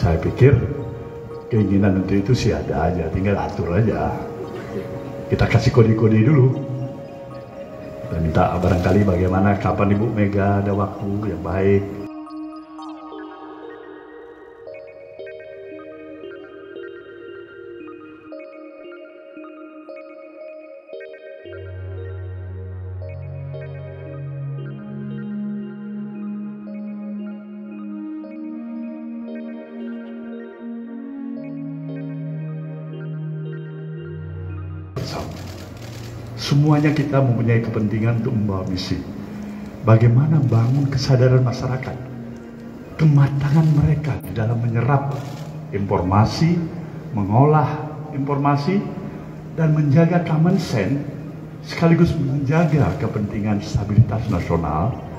Saya pikir keinginan untuk itu sih ada aja, tinggal atur aja. Kita kasih kode-kode dulu. Kita minta barangkali bagaimana, kapan Ibu Mega ada waktu yang baik. Semuanya kita mempunyai kepentingan untuk membawa misi. Bagaimana bangun kesadaran masyarakat, kematangan mereka di dalam menyerap informasi, mengolah informasi, dan menjaga common sense, sekaligus menjaga kepentingan stabilitas nasional